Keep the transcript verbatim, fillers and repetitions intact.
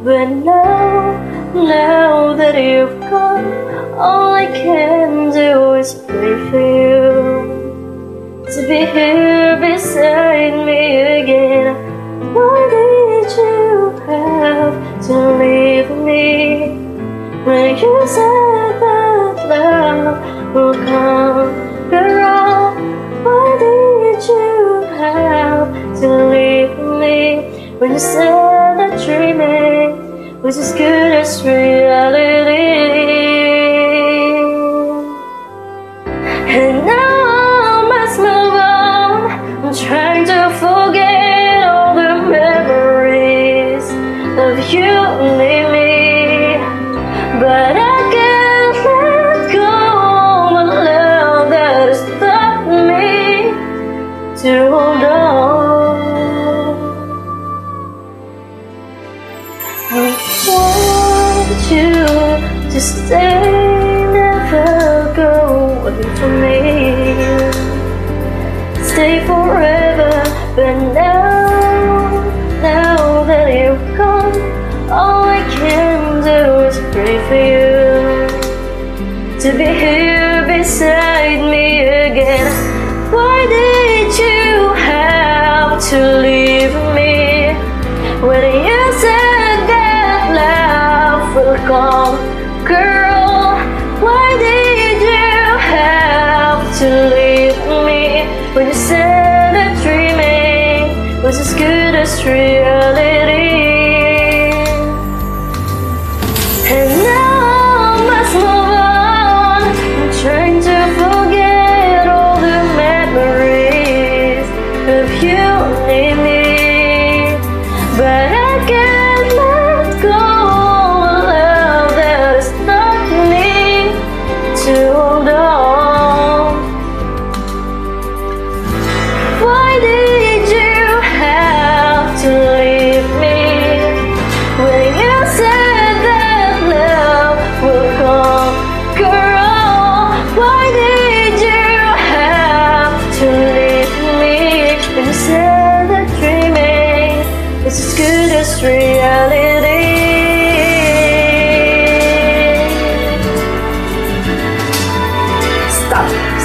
But now, now that you've gone, all I can do is pray for you to be here beside me again. Why did you have to leave me when you said that love will conquer all? Why did you have to leave me when you said that dreaming was as good as reality? And now I must move on. I'm trying to forget all the memories of you and me, but I can't let go of a love that has taught me to hold on. I want you to stay, never go away from me, stay forever. But now, now that you've gone, all I can do is pray for you to be here beside me again. Why did you have to leave me when you said that love will conquer all? Why did you have to leave me when you said that dreaming was as good as reality? And now I must move on. I'm trying to forget all the memories of you and me, but I can't let go of love that has taught me to hold on. Why did you have to leave me when you said that love will conquer all? Why did you have to leave me when you said that dreaming is as good as reality? Stop.